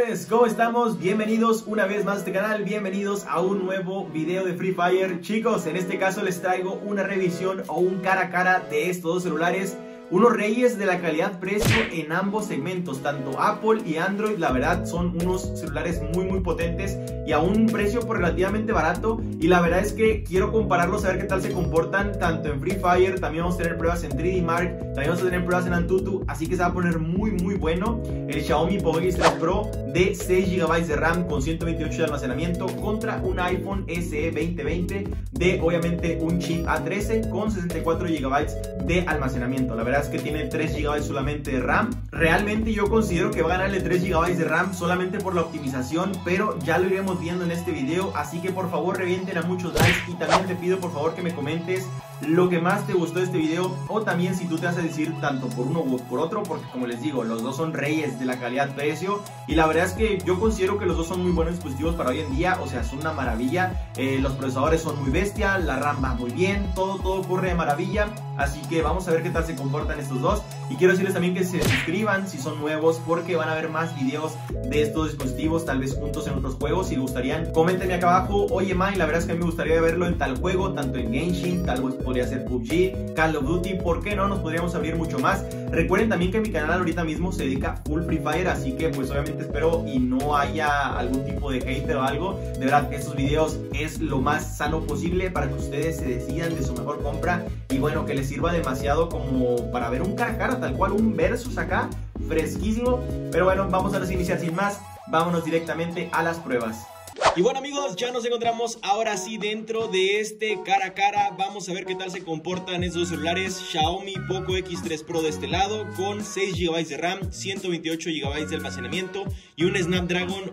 señores, ¿cómo estamos? Bienvenidos una vez más a este canal, bienvenidos a un nuevo video de Free Fire. Chicos, en este caso les traigo una revisión o un cara a cara de estos dos celulares. Unos reyes de la calidad-precio en ambos segmentos, tanto Apple y Android. La verdad son unos celulares muy potentes y a un precio relativamente barato. Y la verdad es que quiero compararlos, a ver qué tal se comportan tanto en Free Fire. También vamos a tener pruebas en 3D Mark, también vamos a tener pruebas en Antutu, así que se va a poner muy bueno. El Xiaomi Poco X3 Pro de 6 GB de RAM con 128 de almacenamiento contra un iPhone SE 2020 de obviamente un chip A13 con 64 GB de almacenamiento. La verdad es que tiene 3 GB solamente de RAM. Realmente yo considero que va a ganarle 3 GB de RAM solamente por la optimización, pero ya lo iremos viendo en este video, así que por favor revienten a muchos likes y también te pido por favor que me comentes lo que más te gustó de este video, o también si tú te vas a decir tanto por uno u por otro, porque como les digo, los dos son reyes de la calidad-precio y la verdad es que yo considero que los dos son muy buenos dispositivos para hoy en día. O sea, son una maravilla, los procesadores son muy bestia, la RAM va muy bien, todo corre de maravilla, así que vamos a ver qué tal se comportan estos dos. Y quiero decirles también que se suscriban si son nuevos, porque van a ver más videos de estos dispositivos, tal vez juntos en otros juegos. Si les gustarían, coméntenme acá abajo: oye Mike, la verdad es que a mí me gustaría verlo en tal juego, tanto en Genshin, tal vez podría ser PUBG, Call of Duty, ¿por qué no? Nos podríamos abrir mucho más. Recuerden también que mi canal ahorita mismo se dedica full Free Fire, así que pues obviamente espero y no haya algún tipo de hater o algo. De verdad, estos videos es lo más sano posible para que ustedes se decidan de su mejor compra y bueno, que les sirva demasiado como para ver un cara a cara, tal cual un versus acá, fresquísimo. Pero bueno, vamos a iniciar sin más, vámonos directamente a las pruebas. Y bueno amigos, ya nos encontramos ahora sí dentro de este cara a cara. Vamos a ver qué tal se comportan estos dos celulares. Xiaomi Poco X3 Pro de este lado con 6 GB de RAM, 128 GB de almacenamiento y un Snapdragon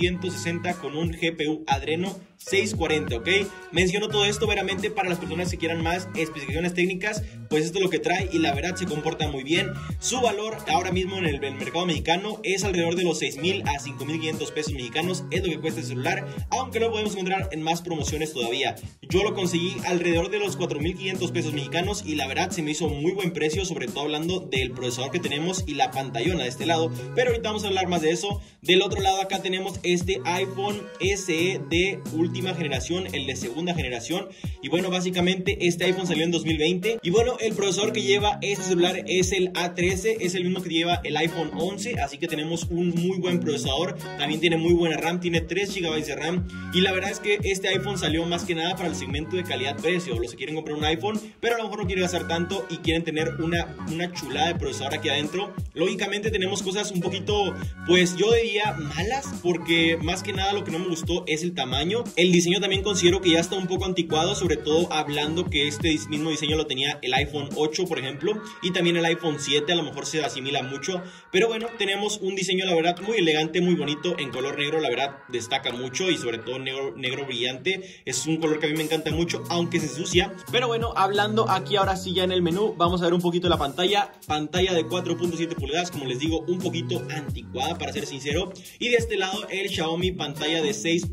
860 con un GPU Adreno 640, ¿ok? Menciono todo esto veramente para las personas que quieran más especificaciones técnicas, pues esto es lo que trae y la verdad se comporta muy bien. Su valor ahora mismo en el mercado mexicano es alrededor de los 6,000 a 5,500 pesos mexicanos, es lo que cuesta el celular, aunque lo podemos encontrar en más promociones todavía. Yo lo conseguí alrededor de los 4,500 pesos mexicanos y la verdad se me hizo muy buen precio, sobre todo hablando del procesador que tenemos y la pantallona de este lado, pero ahorita vamos a hablar más de eso. Del otro lado acá tenemos este iPhone SE de última generación, el de segunda generación, y bueno, básicamente este iPhone salió en 2020 y bueno, el procesador que lleva este celular es el A13, es el mismo que lleva el iPhone 11, así que tenemos un muy buen procesador. También tiene muy buena RAM, tiene 3 GB de RAM y la verdad es que este iPhone salió más que nada para el segmento de calidad-precio, los que quieren comprar un iPhone pero a lo mejor no quieren gastar tanto y quieren tener una chulada de procesador aquí adentro. Lógicamente tenemos cosas un poquito, pues yo diría malas, porque más que nada lo que no me gustó es el tamaño. El diseño también considero que ya está un poco anticuado, sobre todo hablando que este mismo diseño lo tenía el iPhone 8 por ejemplo, y también el iPhone 7, a lo mejor se asimila mucho, pero bueno, tenemos un diseño la verdad muy elegante, muy bonito, en color negro, la verdad destaca mucho y sobre todo negro brillante, es un color que a mí me encanta mucho, aunque se ensucia. Pero bueno, hablando aquí ahora sí ya en el menú, vamos a ver un poquito la pantalla de 4.7 pulgadas, como les digo, un poquito anticuada para ser sincero, y de este lado el Xiaomi pantalla de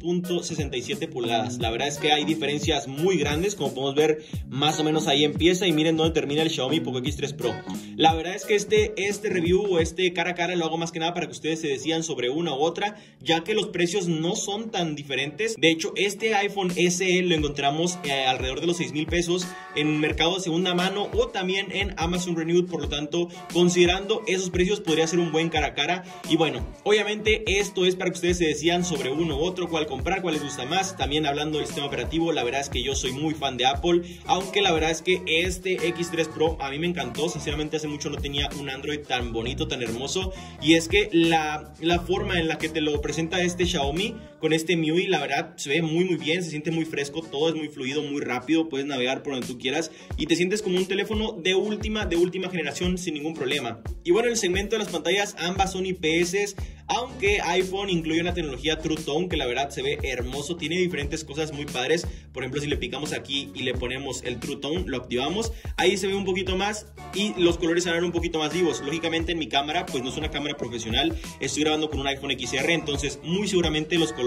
6.67 pulgadas. La verdad es que hay diferencias muy grandes, como podemos ver más o menos ahí empieza y miren dónde termina el Xiaomi Poco X3 Pro. La verdad es que este review o este cara a cara lo hago más que nada para que ustedes se decidan sobre una u otra, ya que los precios no son tan diferentes. De hecho, este iPhone SE lo encontramos alrededor de los 6,000 pesos en mercado de segunda mano o también en Amazon Renewed, por lo tanto, considerando esos precios podría ser un buen cara a cara. Y bueno, obviamente esto es para que ustedes se decidan sobre uno u otro, cuál comprar, cuál les gusta más. También hablando del sistema operativo, la verdad es que yo soy muy fan de Apple, aunque la verdad es que este X3 Pro a mí me encantó. Sinceramente hace mucho no tenía un Android tan bonito, tan hermoso, y es que la forma en la que te lo presenta este Xiaomi con este MIUI, la verdad se ve muy bien, se siente muy fresco, todo es muy fluido, muy rápido, puedes navegar por donde tú quieras y te sientes como un teléfono de última generación sin ningún problema. Y bueno, en el segmento de las pantallas ambas son IPS, aunque iPhone incluye una tecnología True Tone que la verdad se ve hermoso, tiene diferentes cosas muy padres. Por ejemplo, si le picamos aquí y le ponemos el True Tone, lo activamos, ahí se ve un poquito más y los colores se ven un poquito más vivos. Lógicamente en mi cámara, pues no es una cámara profesional, estoy grabando con un iPhone XR, entonces muy seguramente los colores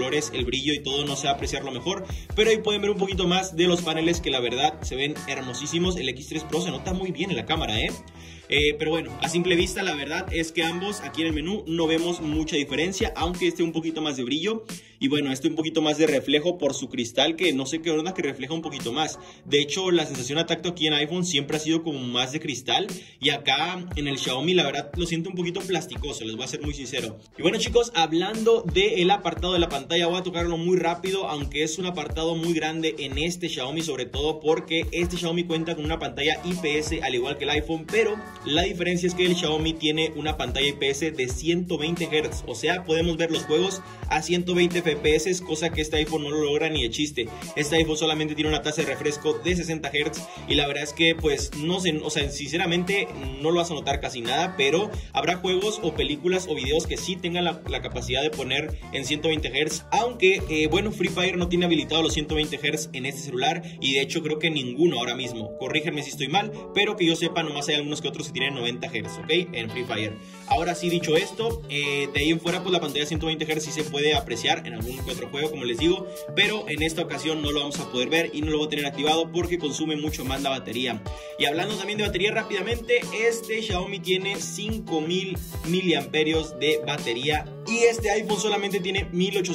colores, el brillo y todo no se va a apreciar lo mejor, pero ahí pueden ver un poquito más de los paneles que la verdad se ven hermosísimos. El X3 Pro se nota muy bien en la cámara, pero bueno, a simple vista la verdad es que ambos aquí en el menú no vemos mucha diferencia, aunque este un poquito más de brillo y bueno, este un poquito más de reflejo por su cristal, que no sé qué onda, que refleja un poquito más. De hecho, la sensación a tacto aquí en iPhone siempre ha sido como más de cristal, y acá en el Xiaomi la verdad lo siento un poquito plasticoso, les voy a ser muy sincero. Y bueno chicos, hablando del apartado de la pantalla, voy a tocarlo muy rápido, aunque es un apartado muy grande en este Xiaomi, sobre todo porque este Xiaomi cuenta con una pantalla IPS al igual que el iPhone, pero la diferencia es que el Xiaomi tiene una pantalla IPS de 120 Hz, o sea, podemos ver los juegos a 120 FPS, cosa que este iPhone no lo logra ni de chiste. Este iPhone solamente tiene una tasa de refresco de 60 Hz y la verdad es que pues no sé, o sea, sinceramente no lo vas a notar casi nada, pero habrá juegos o películas o videos que sí tengan la capacidad de poner en 120 Hz, aunque bueno, Free Fire no tiene habilitado los 120 Hz en este celular, y de hecho creo que ninguno ahora mismo, corrígenme si estoy mal, pero que yo sepa nomás hay algunos que otros que tienen 90 Hz, ok, en Free Fire. Ahora sí, dicho esto, de ahí en fuera pues la pantalla 120 Hz sí se puede apreciar en algún que otro juego, como les digo, pero en esta ocasión no lo vamos a poder ver y no lo voy a tener activado porque consume mucho más la batería. Y hablando también de batería rápidamente, este Xiaomi tiene 5000 miliamperios de batería y este iPhone solamente tiene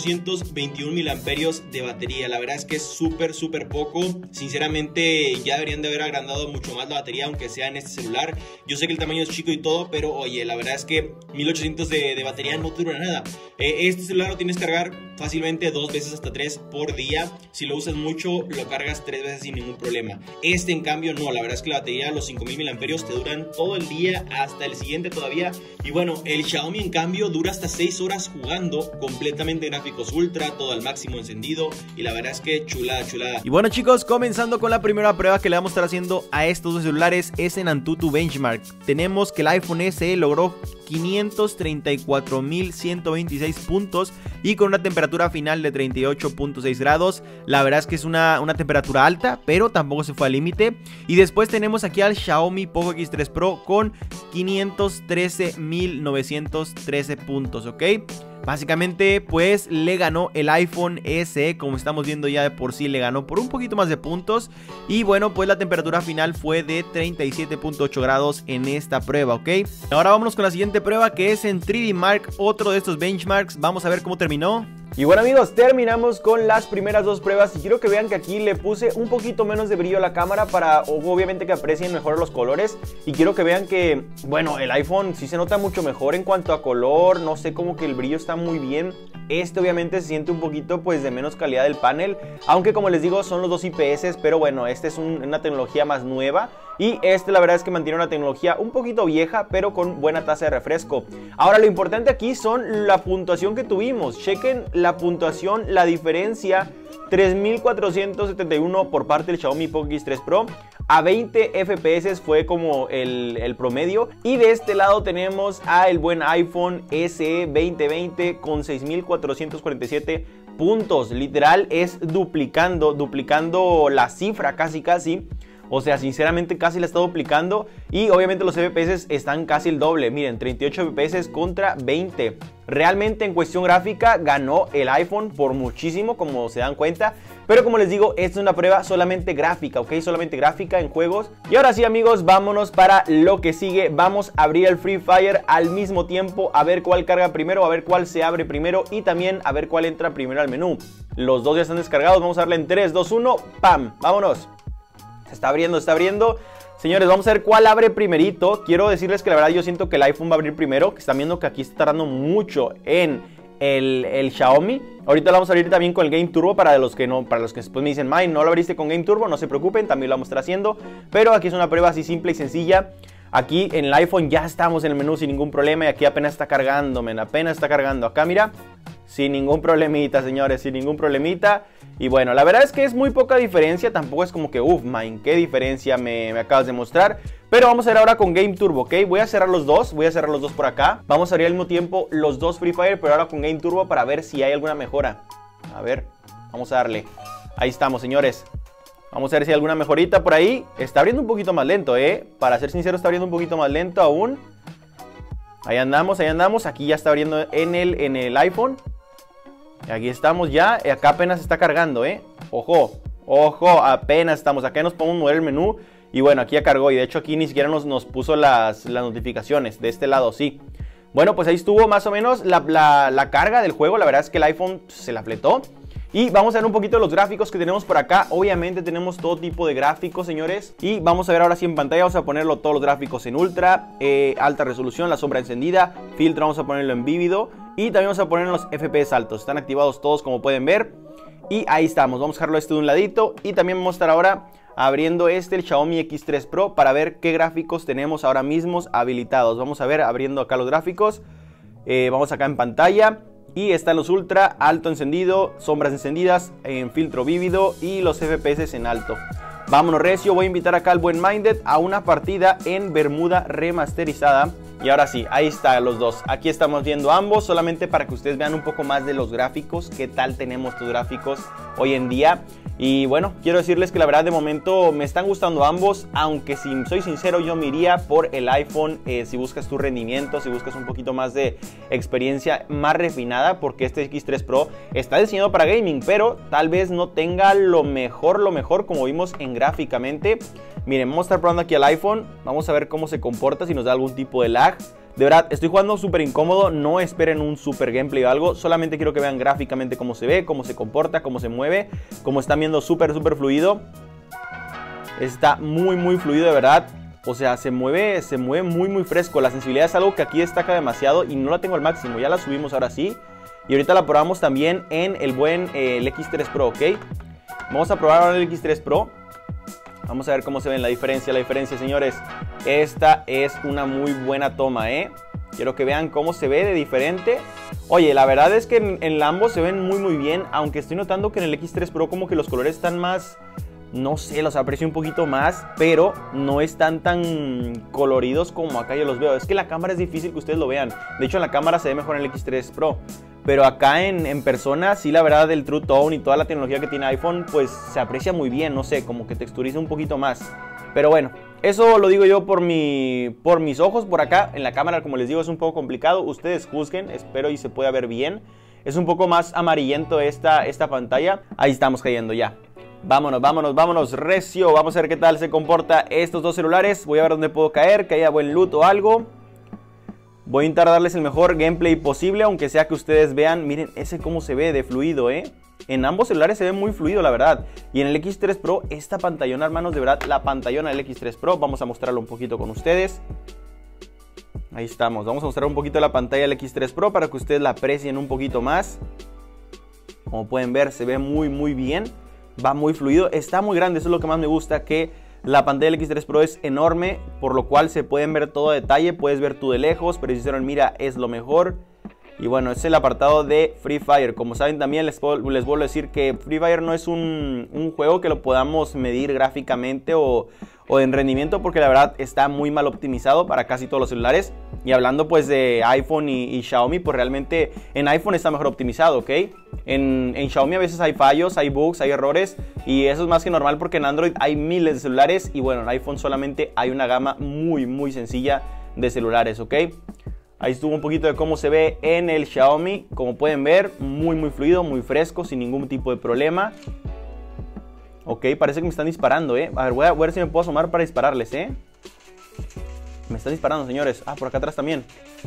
1821 miliamperios de batería. La verdad es que es súper poco. Sinceramente ya deberían de haber agrandado mucho más la batería, aunque sea en este celular. Yo sé que el tamaño es chico y todo, pero oye, la verdad es que 1800 de batería no dura nada. Este celular lo tienes que cargar fácilmente 2 veces hasta 3 por día. Si lo usas mucho, lo cargas 3 veces sin ningún problema. Este en cambio no, la verdad es que la batería, los 5000 miliamperios te duran todo el día, hasta el siguiente todavía. Y bueno, el Xiaomi en cambio dura hasta 6 horas jugando, completamente gráficos ultra, todo al máximo encendido, y la verdad es que chulada. Y bueno chicos, comenzando con la primera prueba que le vamos a estar haciendo a estos dos celulares es en Antutu Benchmark. Tenemos que el iPhone SE logró 534.126 puntos y con una temperatura final de 38.6 grados. La verdad es que es una temperatura alta, pero tampoco se fue al límite. Y después tenemos aquí al Xiaomi Poco X3 Pro con 513.913 puntos, ¿ok? Básicamente pues le ganó el iPhone SE, como estamos viendo ya de por sí le ganó por un poquito más de puntos. Y bueno, pues la temperatura final fue de 37.8 grados en esta prueba, ¿ok? Ahora vámonos con la siguiente prueba, que es en 3D Mark, otro de estos benchmarks. Vamos a ver cómo terminó. Y bueno amigos, terminamos con las primeras dos pruebas y quiero que vean que aquí le puse un poquito menos de brillo a la cámara para obviamente que aprecien mejor los colores, y quiero que vean que, bueno, el iPhone sí se nota mucho mejor en cuanto a color, no sé, como que el brillo está muy bien. Este obviamente se siente un poquito pues de menos calidad del panel, aunque como les digo son los dos IPS, pero bueno, este es una tecnología más nueva. Y este la verdad es que mantiene una tecnología un poquito vieja, pero con buena tasa de refresco. Ahora lo importante aquí son la puntuación que tuvimos. Chequen la puntuación, la diferencia, 3471 por parte del Xiaomi Poco X3 Pro. A 20 FPS fue como el promedio. Y de este lado tenemos a el buen iPhone SE 2020 con 6447 puntos. Literal es duplicando la cifra casi. O sea, sinceramente casi la está duplicando. Y obviamente los FPS están casi el doble. Miren, 38 FPS contra 20. Realmente en cuestión gráfica ganó el iPhone por muchísimo, como se dan cuenta. Pero como les digo, esta es una prueba solamente gráfica, ¿ok? Solamente gráfica en juegos. Y ahora sí amigos, vámonos para lo que sigue. Vamos a abrir el Free Fire al mismo tiempo. A ver cuál carga primero, a ver cuál se abre primero. Y también a ver cuál entra primero al menú. Los dos ya están descargados. Vamos a darle en 3, 2, 1. ¡Pam! ¡Vámonos! Se está abriendo. Señores, vamos a ver cuál abre primerito. Quiero decirles que la verdad yo siento que el iPhone va a abrir primero, que están viendo que aquí está tardando mucho en el Xiaomi. Ahorita lo vamos a abrir también con el Game Turbo para los que después me dicen, May, no lo abriste con Game Turbo, no se preocupen, también lo vamos a estar haciendo. Pero aquí es una prueba así simple y sencilla. Aquí en el iPhone ya estamos en el menú sin ningún problema y aquí apenas está cargando, apenas está cargando. Acá mira, sin ningún problemita, señores, sin ningún problemita. Y bueno, la verdad es que es muy poca diferencia, tampoco es como que, man, qué diferencia me acabas de mostrar. Pero vamos a ver ahora con Game Turbo, ¿ok? Voy a cerrar los dos por acá. Vamos a abrir al mismo tiempo los dos Free Fire, pero ahora con Game Turbo para ver si hay alguna mejora. A ver, vamos a darle. Ahí estamos, señores. Vamos a ver si hay alguna mejorita por ahí. Está abriendo un poquito más lento, para ser sincero, está abriendo un poquito más lento aún. Ahí andamos. Aquí ya está abriendo en el iPhone. Aquí estamos ya, acá apenas está cargando, ojo, ojo, apenas estamos, acá nos podemos mover el menú. Y bueno, aquí ya cargó y de hecho aquí ni siquiera nos puso las notificaciones, de este lado sí. Bueno, pues ahí estuvo más o menos la carga del juego, la verdad es que el iPhone se la fletó. Y vamos a ver un poquito de los gráficos que tenemos por acá. Obviamente tenemos todo tipo de gráficos, señores. Y vamos a ver ahora sí en pantalla, vamos a ponerlo todos los gráficos en ultra, alta resolución, la sombra encendida, filtro vamos a ponerlo en vívido. Y también vamos a poner los FPS altos, están activados todos como pueden ver. Y ahí estamos, vamos a dejarlo de un ladito. Y también vamos a estar ahora abriendo el Xiaomi X3 Pro para ver qué gráficos tenemos ahora mismos habilitados. Vamos a ver, abriendo acá los gráficos. Vamos acá en pantalla. Y están los ultra, alto encendido, sombras encendidas, en filtro vívido y los FPS en alto. Vámonos recio, voy a invitar acá al buen Minded a una partida en Bermuda remasterizada. Y ahora sí, ahí están los dos. Aquí estamos viendo ambos, solamente para que ustedes vean un poco más de los gráficos. Qué tal tenemos tus gráficos hoy en día. Y bueno, quiero decirles que la verdad de momento me están gustando ambos. Aunque si soy sincero, yo me iría por el iPhone si buscas tu rendimiento, si buscas un poquito más de experiencia más refinada. Porque este X3 Pro está diseñado para gaming, pero tal vez no tenga lo mejor como vimos en gráficamente. Miren, vamos a estar probando aquí el iPhone. Vamos a ver cómo se comporta, si nos da algún tipo de lag. De verdad, estoy jugando súper incómodo. No esperen un super gameplay o algo. Solamente quiero que vean gráficamente cómo se ve, cómo se comporta, cómo se mueve. Como están viendo, súper fluido. Está muy fluido, de verdad. O sea, se mueve muy fresco. La sensibilidad es algo que aquí destaca demasiado y no la tengo al máximo. Ya la subimos ahora sí. Y ahorita la probamos también en el buen el X3 Pro, ¿ok? Vamos a probar ahora el X3 Pro. Vamos a ver cómo se ve la diferencia, señores. Esta es una muy buena toma, Quiero que vean cómo se ve de diferente. Oye, la verdad es que en ambos se ven muy bien. Aunque estoy notando que en el X3 Pro como que los colores están más... No sé, los aprecio un poquito más, pero no están tan coloridos como acá yo los veo. Es que la cámara es difícil que ustedes lo vean. De hecho, en la cámara se ve mejor en el X3 Pro. Pero acá en persona, sí, la verdad, el True Tone y toda la tecnología que tiene iPhone, pues se aprecia muy bien, no sé, como que texturiza un poquito más. Pero bueno, eso lo digo yo por mis ojos. Por acá, en la cámara, como les digo, es un poco complicado. Ustedes juzguen, espero y se pueda ver bien. Es un poco más amarillento esta pantalla. Ahí estamos cayendo ya. Vámonos, recio. Vamos a ver qué tal se comporta estos dos celulares. Voy a ver dónde puedo caer, que haya buen loot o algo. Voy a intentar darles el mejor gameplay posible, aunque sea que ustedes vean, miren ese cómo se ve de fluido, En ambos celulares se ve muy fluido, la verdad. Y en el X3 Pro, esta pantallona, hermanos, de verdad, la pantallona del X3 Pro. Vamos a mostrarlo un poquito con ustedes. Ahí estamos, vamos a mostrar un poquito la pantalla del X3 Pro para que ustedes la aprecien un poquito más. Como pueden ver, se ve muy bien. Va muy fluido, está muy grande, eso es lo que más me gusta, que... La pantalla del X3 Pro es enorme, por lo cual se pueden ver todo a detalle. Puedes ver tú de lejos, precisión en mira es lo mejor. Y bueno, es el apartado de Free Fire. Como saben también les vuelvo a decir que Free Fire no es un juego que lo podamos medir gráficamente o en rendimiento, porque la verdad está muy mal optimizado para casi todos los celulares. Y hablando pues de iPhone y Xiaomi, pues realmente en iPhone está mejor optimizado, ¿ok? En Xiaomi a veces hay fallos, hay bugs, hay errores, y eso es más que normal porque en Android hay miles de celulares y bueno, en iPhone solamente hay una gama muy sencilla de celulares, ¿ok? Ahí estuvo un poquito de cómo se ve en el Xiaomi. Como pueden ver, muy fluido, muy fresco, sin ningún tipo de problema. Ok, parece que me están disparando, A ver, voy a ver si me puedo asomar para dispararles, Me están disparando, señores. Ah, por acá atrás también.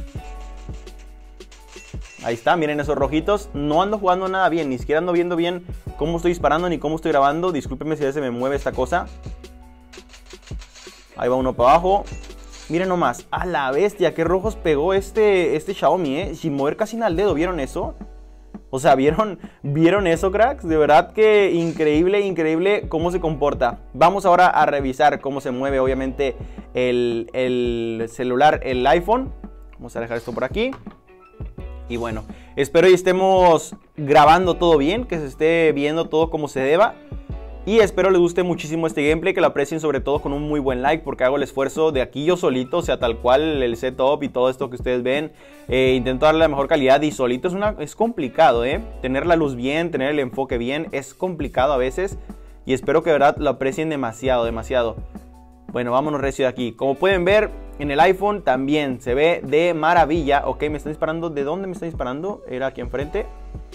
Ahí está, miren esos rojitos. No ando jugando nada bien, ni siquiera ando viendo bien cómo estoy disparando ni cómo estoy grabando. Discúlpenme si a veces me mueve esta cosa. Ahí va uno para abajo. Miren nomás, a la bestia, qué rojos pegó este Xiaomi, sin mover casi nada el dedo, ¿vieron eso? O sea, ¿vieron eso, cracks? De verdad que increíble cómo se comporta. Vamos ahora a revisar cómo se mueve, obviamente, el celular, el iPhone. Vamos a dejar esto por aquí. Y bueno, espero y estemos grabando todo bien, que se esté viendo todo como se deba. Y espero les guste muchísimo este gameplay, que lo aprecien sobre todo con un muy buen like, porque hago el esfuerzo de aquí yo solito, o sea, tal cual el setup y todo esto que ustedes ven. Intento darle la mejor calidad y solito es complicado, tener la luz bien, tener el enfoque bien, es complicado a veces. Y espero que de verdad lo aprecien demasiado. Bueno, vámonos recio de aquí. Como pueden ver, en el iPhone también se ve de maravilla. Ok, me están disparando. ¿De dónde me están disparando? Era aquí enfrente.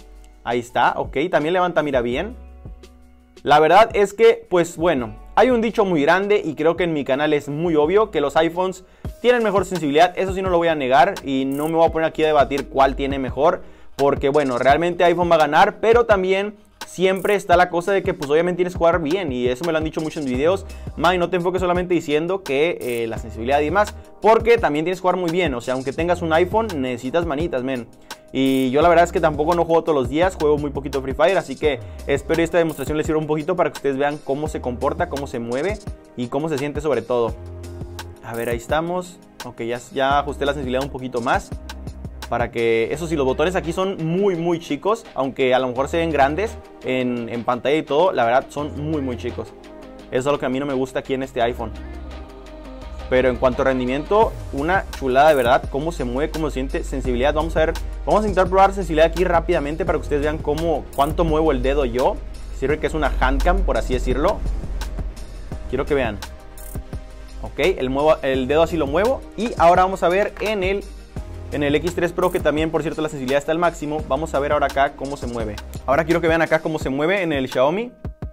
Ahí está, ok, también levanta mira bien. La verdad es que, pues bueno, hay un dicho muy grande y creo que en mi canal es muy obvio que los iPhones tienen mejor sensibilidad. Eso sí no lo voy a negar y no me voy a poner aquí a debatir cuál tiene mejor, porque bueno, realmente iPhone va a ganar, pero también siempre está la cosa de que pues obviamente tienes que jugar bien, y eso me lo han dicho mucho en videos. Man, no te enfoques solamente diciendo que la sensibilidad y demás, porque también tienes que jugar muy bien. O sea, aunque tengas un iPhone, necesitas manitas, men. Y yo la verdad es que tampoco no juego todos los días, juego muy poquito Free Fire, así que espero que esta demostración les sirva un poquito para que ustedes vean cómo se comporta, cómo se mueve y cómo se siente sobre todo. A ver, ahí estamos. Ok, ya ajusté la sensibilidad un poquito más. Para que, eso sí, los botones aquí son muy chicos, aunque a lo mejor se ven grandes en pantalla y todo, la verdad son muy chicos. Eso es lo que a mí no me gusta aquí en este iPhone. Pero en cuanto a rendimiento, una chulada de verdad, cómo se mueve, cómo se siente, sensibilidad. Vamos a ver, vamos a intentar probar sensibilidad aquí rápidamente para que ustedes vean cuánto muevo el dedo yo. Sirve que es una handcam, por así decirlo. Quiero que vean. Ok, el dedo así lo muevo. Y ahora vamos a ver en el X3 Pro, que también por cierto la sensibilidad está al máximo. Vamos a ver ahora acá cómo se mueve. Ahora quiero que vean acá cómo se mueve en el Xiaomi.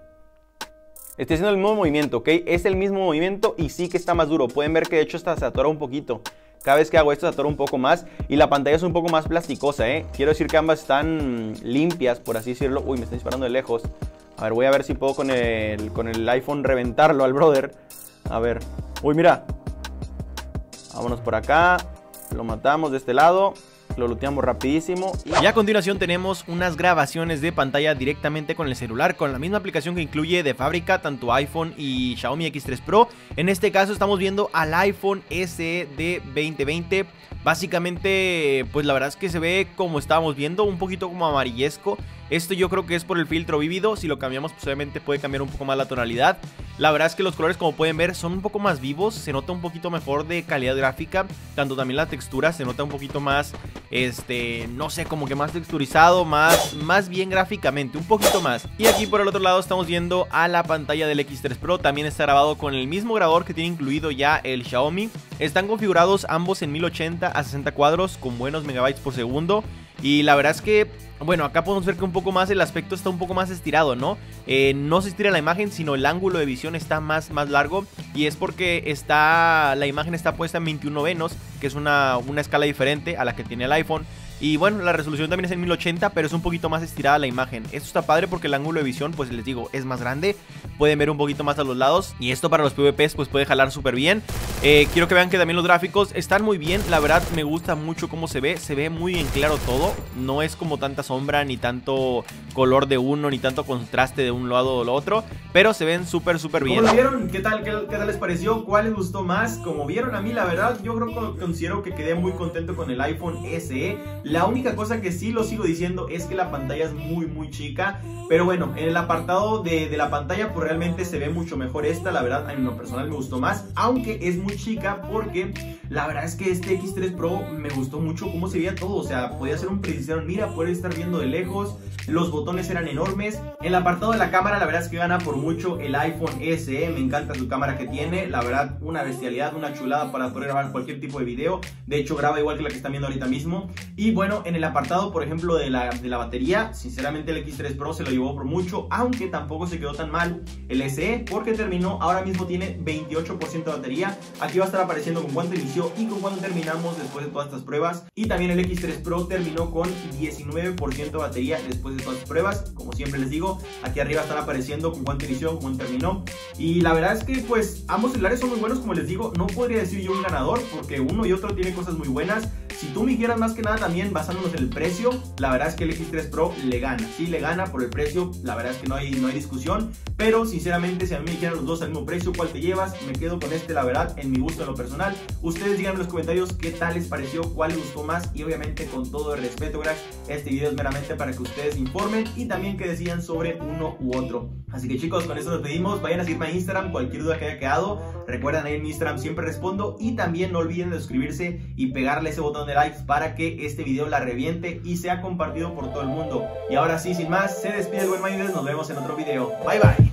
Estoy haciendo el mismo movimiento, ¿ok? Es el mismo movimiento y sí que está más duro. Pueden ver que de hecho hasta se atora un poquito. Cada vez que hago esto se atora un poco más. Y la pantalla es un poco más plasticosa, ¿eh? Quiero decir que ambas están limpias, por así decirlo. Uy, me están disparando de lejos. A ver, voy a ver si puedo con el iPhone reventarlo al brother. A ver. Uy, mira. Vámonos por acá. Lo matamos de este lado. Lo looteamos rapidísimo. Y a continuación tenemos unas grabaciones de pantalla directamente con el celular, con la misma aplicación que incluye de fábrica tanto iPhone y Xiaomi X3 Pro. En este caso estamos viendo al iPhone SE de 2020. Básicamente, pues la verdad es que se ve como estábamos viendo, un poquito como amarillesco. Esto yo creo que es por el filtro vívido. Si lo cambiamos, pues obviamente puede cambiar un poco más la tonalidad. La verdad es que los colores, como pueden ver, son un poco más vivos. Se nota un poquito mejor de calidad gráfica. Tanto también la textura se nota un poquito más, no sé, como que más texturizado, más bien gráficamente, un poquito más. Y aquí por el otro lado estamos viendo a la pantalla del X3 Pro. También está grabado con el mismo grabador que tiene incluido ya el Xiaomi. Están configurados ambos en 1080 a 60 cuadros con buenos megabytes por segundo. Y la verdad es que, bueno, acá podemos ver que un poco más el aspecto está un poco más estirado, ¿no? No se estira la imagen, sino el ángulo de visión está más largo. Y es porque la imagen está puesta en 21 novenos, que es una escala diferente a la que tiene el iPhone. Y bueno, la resolución también es en 1080, pero es un poquito más estirada la imagen. Esto está padre porque el ángulo de visión, pues les digo, es más grande. Pueden ver un poquito más a los lados. Y esto para los PvPs pues puede jalar súper bien. Quiero que vean que también los gráficos están muy bien. La verdad me gusta mucho cómo se ve. Se ve muy en claro todo. No es como tanta sombra, ni tanto color de uno, ni tanto contraste de un lado o lo otro. Pero se ven súper bien. ¿Cómo lo vieron? ¿Qué tal les pareció? ¿Cuál les gustó más? Como vieron, a mí la verdad yo considero que quedé muy contento con el iPhone SE. La única cosa que sí lo sigo diciendo es que la pantalla es muy chica. Pero bueno, en el apartado de la pantalla pues realmente se ve mucho mejor esta. La verdad a mí en lo personal me gustó más, aunque es muy chica, porque la verdad es que este X3 Pro me gustó mucho cómo se veía todo. O sea, podía ser un precisión mira, poder estar viendo de lejos. Los botones eran enormes. En el apartado de la cámara la verdad es que gana por mucho el iPhone SE. Me encanta su cámara que tiene. La verdad una bestialidad, una chulada para poder grabar cualquier tipo de video. De hecho graba igual que la que están viendo ahorita mismo. Y bueno, en el apartado por ejemplo de la batería, sinceramente el X3 Pro se lo llevó por mucho, aunque tampoco se quedó tan mal el SE, porque terminó, ahora mismo tiene 28% de batería. Aquí va a estar apareciendo con cuánto inició y con cuánto terminamos después de todas estas pruebas. Y también el X3 Pro terminó con 19% de batería después de todas las pruebas. Como siempre les digo, aquí arriba están apareciendo con cuánto inició, con cuánto terminó. Y la verdad es que pues ambos celulares son muy buenos. Como les digo, no podría decir yo un ganador, porque uno y otro tienen cosas muy buenas. Si tú me dijeras más que nada también basándonos en el precio, la verdad es que el X3 Pro le gana. Sí le gana por el precio, la verdad es que no hay discusión. Pero sinceramente si a mí me dijeran los dos al mismo precio, ¿cuál te llevas? Me quedo con este, la verdad, en mi gusto en lo personal. Ustedes díganme en los comentarios qué tal les pareció, cuál les gustó más. Y obviamente con todo el respeto, cracks, este video es meramente para que ustedes informen y también que decidan sobre uno u otro. Así que chicos, con eso nos despedimos. Vayan a seguirme a Instagram, cualquier duda que haya quedado. Recuerden, ahí en mi Instagram siempre respondo. Y también no olviden de suscribirse y pegarle ese botón de likes para que este video la reviente y sea compartido por todo el mundo. Y ahora sí, sin más, se despide el buen Minders. Nos vemos en otro video. Bye bye.